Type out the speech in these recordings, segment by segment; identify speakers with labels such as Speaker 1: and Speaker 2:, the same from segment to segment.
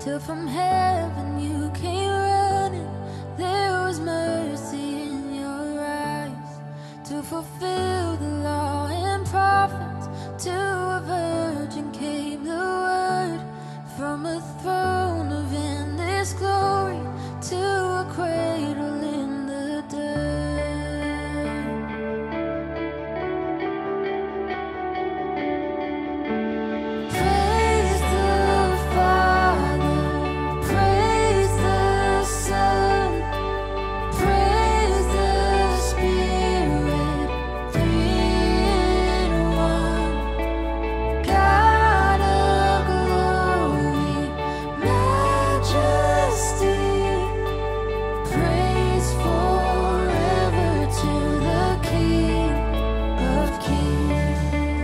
Speaker 1: till from heaven you came running. There was mercy in your eyes to fulfill the law and prophets. To a virgin came the word from a throne of endless glory to a cradle in the dirt. Praise the Father, praise the Son, praise the Spirit, three in one. God of glory, majesty, praise forever to the King of Kings.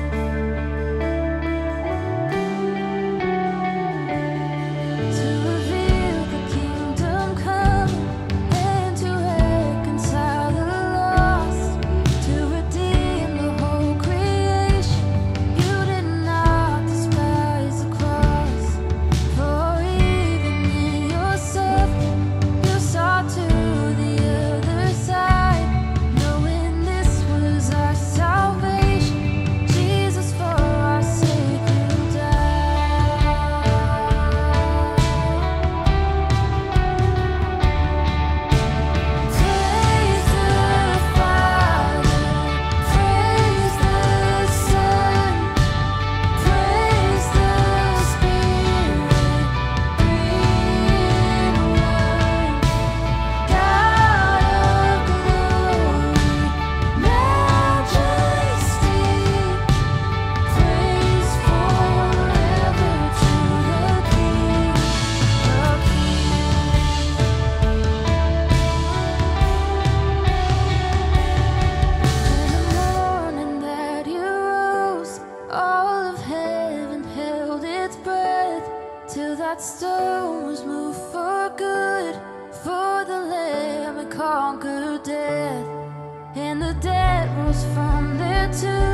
Speaker 1: To reveal the kingdom coming and to reconcile the lost, to redeem the whole creation. You did not despise the cross, for even in your suffering you saw to the other side, knowing this was our salvation. Jesus, for our sake you died. Praise the Father, praise the Son, praise the Spirit, three in one. God of glory, majesty, praise forever to the King of In the morning that you rose, all of heaven held its breath, till that stone was moved for good. For the Lamb had conquered death, and the dead rose from their tombs.